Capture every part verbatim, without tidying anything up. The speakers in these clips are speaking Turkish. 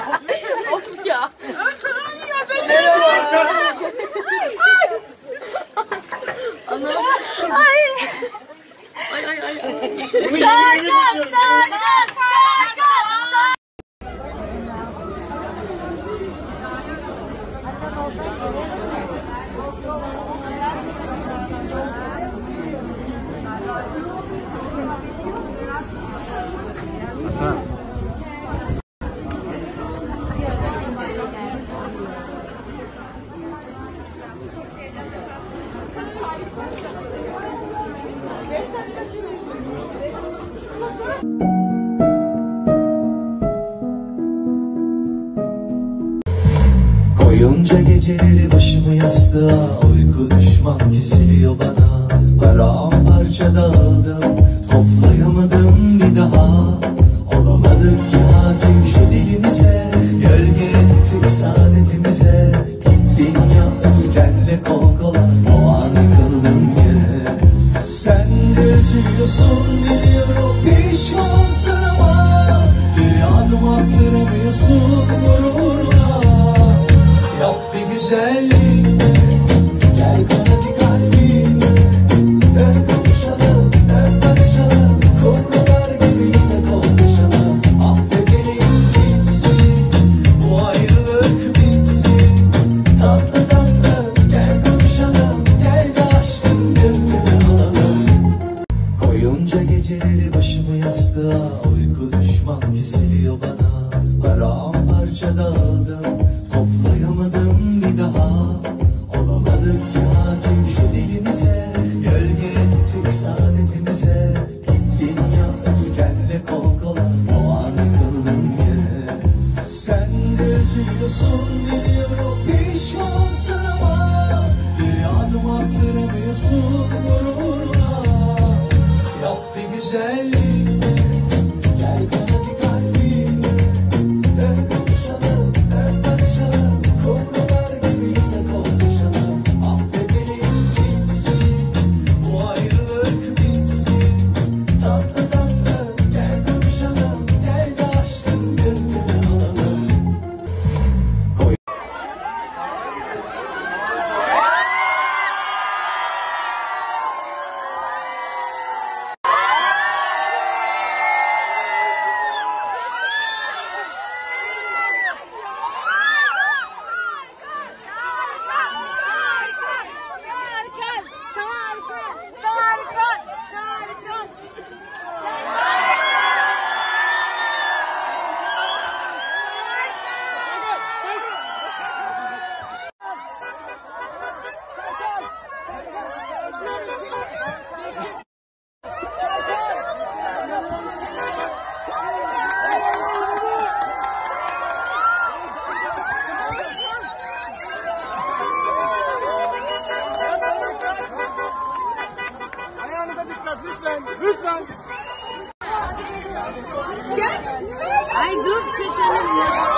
Of ya. Merhaba. Ana. Ay. Ay ay ay. Bunu yemeğini düşünüyorum. Koyunca geceleri başımı yastığa, uyku düşman kesiliyor bana. Paramparça dağıldım, toplayamadım bir daha. Olamadık ki hakim şu dilimize, gölge ettik saadetimize. Gittin ya öfkenle kol kola, o an yıkıldım yere. Sen de üzülüyorsun biliyorum, pişmansın ama bir adım attıramıyorsun gururuna. Yap bir güzellik, gel kanatı kalbim. Dön kavuşalım, dön barışalım, kumrular gibi yine konuşalım. Affedelim gitsin, bu ayrılık bitsin. Tatlı tatlı gel konuşalım, gel de aşkın gönlünü alalım. Koyunca geceleri başımı yastığa, uyku düşman kesiliyor bana. Paramparça dağıldım, toplayamadım bir daha. Olamadık ki hakim şu dilimize, gölge ettik saadetimize. Gittin ya öfkenle kol kola, o an yıkıldım yere. Sen de üzülüyorsun biliyorum, pişmansın ama bir adım attıramıyorsun gururuna. Yap bir güzellik, gel kanatı kalbim. Dön kavuşalım, dön barışalım, kumrular gibi yine konuşalım. Affedelim gitsin, bu ayrılık bitsin. Tatlı tatlı gel konuşalım, gel de aşkın gönlünü alalım. Lütfen, lütfen. Ay dur çekelim ya.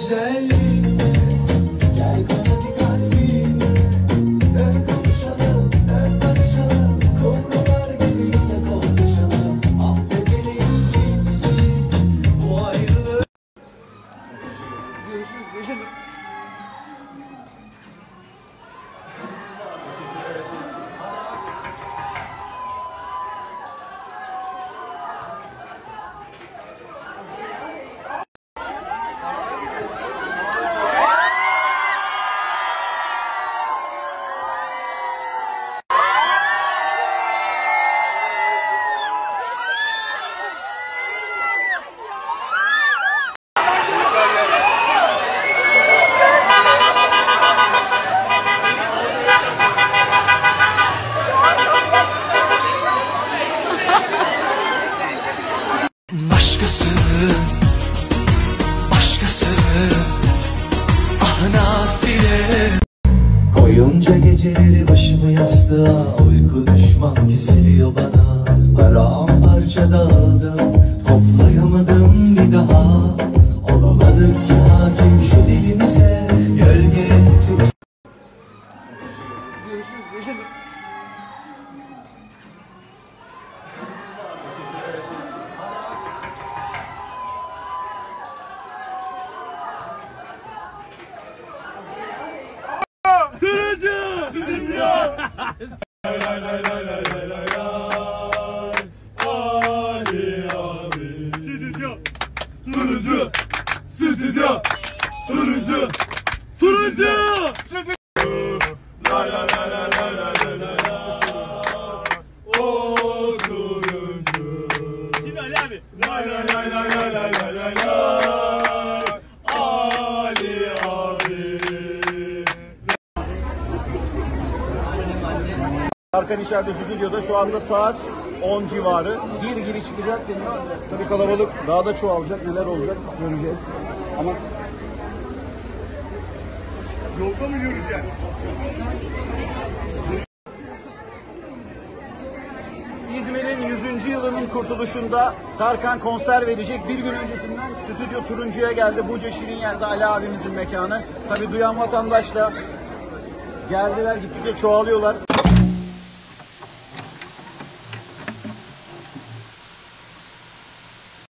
güzelliğine. Gel kanadi kalbime, hep kavuşalım, hep barışalım. Kumrular gibi yine kavuşalım. Affedelim gitsin bu ayrılığı. Başkası, başkası, ah nafile. Koyunca geceleri başımı yastığa, uyku düşman kesiliyor bana. Paramparça dağıldım, toplayamadım bir daha. Olamadık ki hakim şu dilimize, gölge ettik. Turuncu! Stüdyo! Lay lay lay lay lay lay lay lay. Ali abi. Stüdyo! Turuncu! Stüdyo! Turuncu! Turuncu! Lay lay lay lay lay lay lay lay lay. O turuncu. Şimdi Ali abi. Lay lay lay lay lay lay lay lay lay. Ali abi. Tarkan içeride stüdyoda, şu anda saat on civarı. Bir gibi çıkacak deniyor. Tabii kalabalık daha da çoğalacak. Neler olacak göreceğiz. Ama Yolda mı yürüyeceksin? İzmir'in yüzüncü yılının kurtuluşunda Tarkan konser verecek. Bir gün öncesinden Stüdyo Turuncu'ya geldi. Buca Şirinyer'de Ali abimizin mekanı. Tabii duyan vatandaş da geldiler, gittikçe çoğalıyorlar.